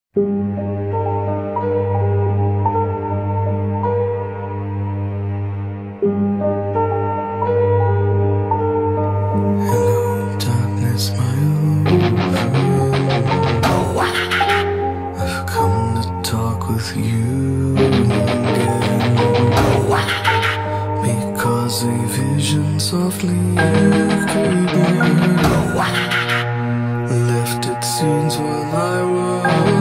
Hello, darkness, my old friend. I've come to talk with you again, because a vision softly creeping left its scenes while I was